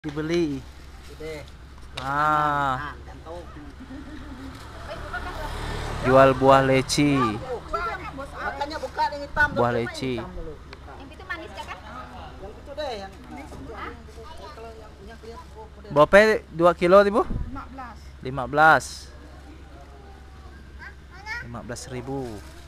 Dibeli. Ah, jual buah leci. Makanya buka yang hitam. Buah leci. Yang itu manis ya kan? Yang itu deh yang kalau yang kelihatan. Berapa 2 kilo ibu? 15. 15.000.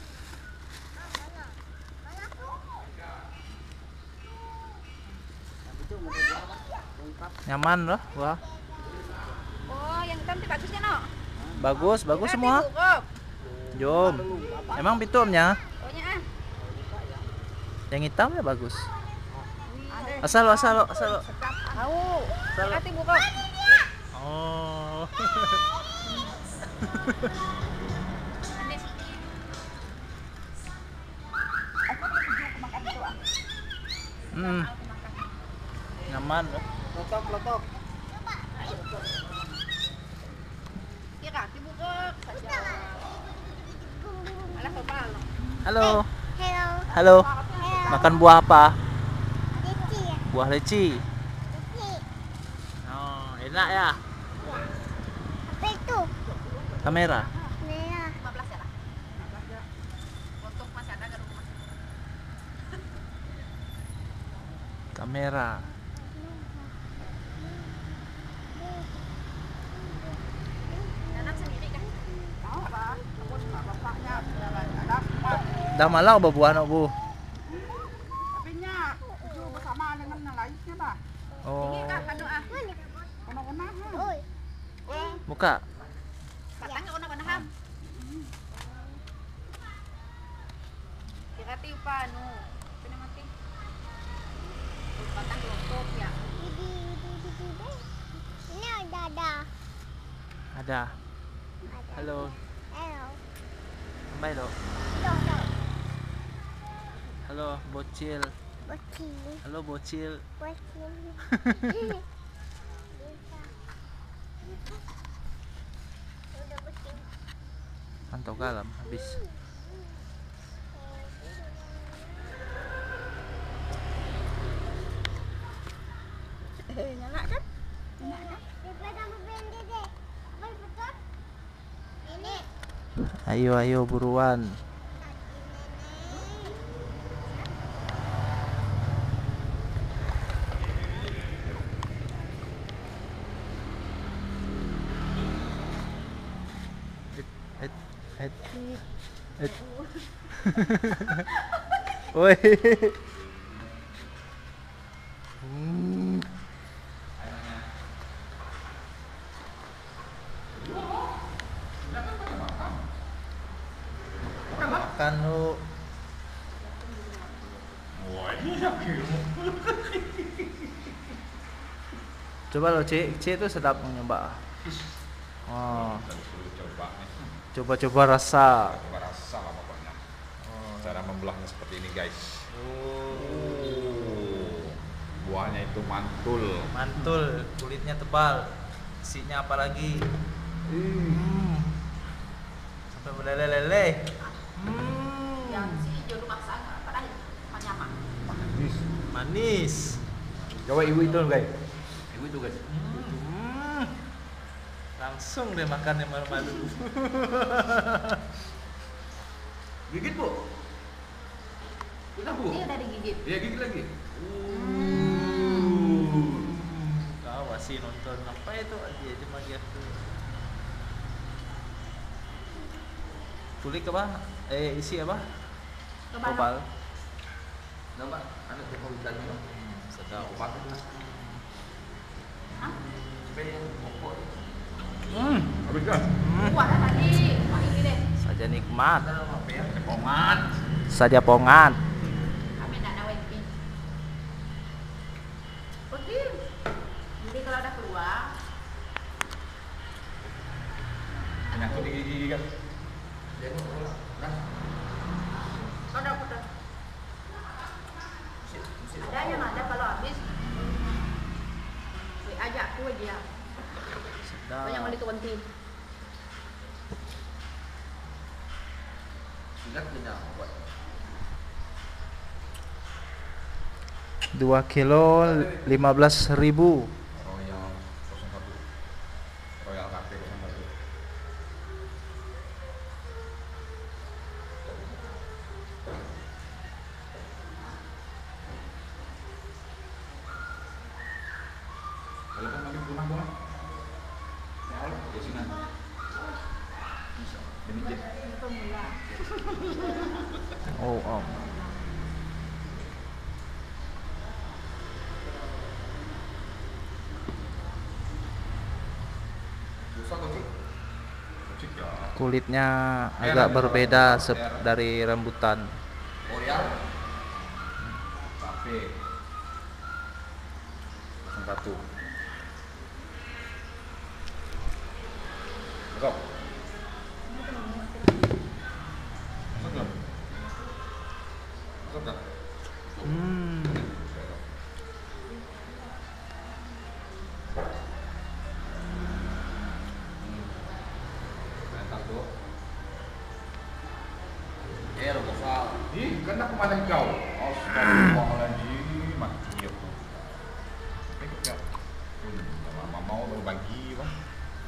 Nyaman loh, wah. Oh, yang hitam itu bagusnya no. Bagus semua. Jom. Emang pitumnya? Pokoknya ah. Yang hitam ya bagus. Ada. Asal. Tahu. Hati buka. Oh. Manis. Nyaman loh. Lotok. Kira hati buka saja. Alah kebal. Halo. Hello. Halo. Makan buah apa? Cici. Buah leci. Cici. Oh, enak ya. Apa itu? Kamera. Merah. 15 ya lah. Untuk masih ada ke rumah. Kamera. Nanam sendiri kan? Tahu apa? Kamu sama bapaknya ada. Dah malang berbuah nak bu. Tapi nya itu bersama dengan yang lainnya bah. Oh, Ini kan anu ah. Kena-kena. Oi. buka. Batangnya warna ham. Kira tiup anu. Kena mati. Batang kelompok ya. Di. Ini ada. Ada. Halo. Hello. Sampai lo. Tuh. Halo, bocil. Bocil. Halo, bocil. Bocil. Udah bocil. Mantau galam habis. Nyala kan? Daripada mau beli deh. Apa betul? Ini. Ayo buruan. Et. Woi. Makan lu. Coba lo C itu sedap nyoba. Oh. Coba rasa. Coba rasa lah pokoknya. Cara membelahnya seperti ini guys. Buahnya itu Mantul, kulitnya tebal. Isinya apa lagi? Sampai meleleh-leleh. Yang si jodoh maksa pada nyaman. Manis. Coba ibu itu guys. Ibu itu guys. Langsung deh makan yang malu-malu. Gigit bu. Udah bu. Ini udah digigit. Iya gigit lagi. Kau masih nonton apa itu aja cuma gitu. Kulit apa? Isi apa? Kebal. Nampak anak toko hutannya. Sedap. Obat. Supaya yang pokok. Habis kan? Kuat tadi. Wah ini deh. Saja nikmat. Pongat. Saja pongat. Kami nak nawai ini. Oke. Jadi kalau udah keluar, Enak tuh gigi kan. udah. Ada yang ada kalau habis. Ajak aku aja. Sedap. Banyak beli ke Wenti. Ingat tidak buat. 2 kilo 15.000. Oh Kalau kan lagi rumah gua. Ya, di sini. Bisa. Demi jet. Oh, oh. Susah kok, Cik. Cik ya. Kulitnya agak berbeda dari rambutan. Royal. Cafe. 01. Masuk. Masuk belum? Masuk tak? Hmm. Mantap tuh. Bosal. Ih, kan aku malah kau. Astagfirullahaladzim, mati aku. Ikut ya. Lama mau berbagi, Bang.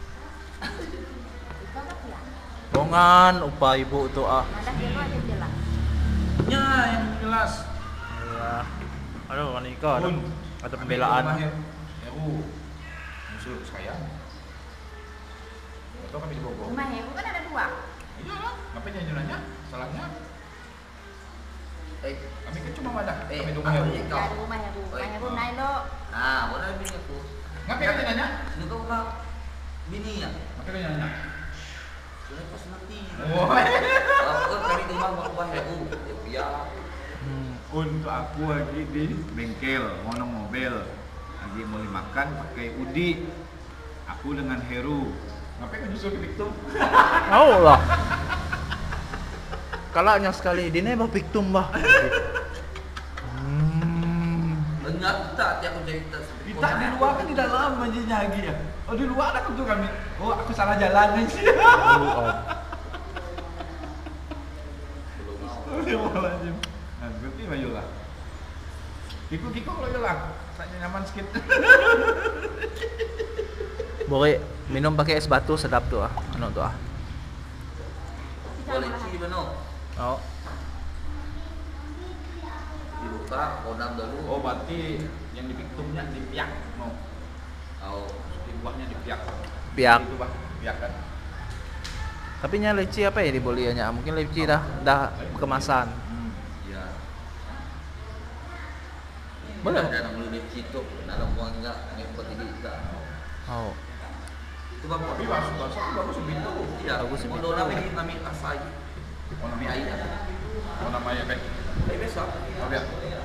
Bongan upah ibu tuh ah. Ada dia aja jelas. Ya, yang jelas. Ya. Aduh, Monika ada pembelaan. Ya, Bu. Musuh saya. Atau kami di Bogor. Rumah Heru kan ada 2. Iya lah, ngapain nanya? Salahnya? Kami kan cuma wadah. Kami di rumah ya, Bu. Ya, ada rumah Heru. Rumah Heru naik lo. Nah, boleh bini aku. Ngapain kami nanya? Ini kau kau bini ya. Ngapain kami nanya? Sudah pas mati. Oh. Oh, kami di rumah mau ya bu. Ya. Untuk aku lagi di bengkel, mono mobil, lagi mau makan pakai Udi. Aku dengan Heru. Ngapain kau justru ke Victum? Oh lah. Kalanya sekali dine bah piktum bah. Benar tak tiap aku cerita. Kita di luar kan di dalam aja nyagi ya. Oh di luar aku tuh kami. Oh aku salah jalan sih. Astagfirullahaladzim. Nah, berarti maju lah. Kiko kalau lah, saya nyaman sedikit. Boleh minum pakai es batu sedap tuh ah. Anu tuh ah. Boleh sih benar. Oh. Dibuka, kodam dulu. Oh, berarti yang di Victumnya di piak, no. Oh, Di buahnya di piak. Piak. Itu bah, piak kan. Tapi nya leci apa ya di bolianya? Mungkin leci dah kemasan. ya. Boleh. Ada yang mulai situ, dalam uang enggak, ngikut ini enggak. Oh. Itu bapak. Tapi bahasa itu bagus segitu. Iya, Bagus sih, Udah namanya kami asai. Oh, namanya Kami air. Oh, namanya baik. Besok. Oh, lihat.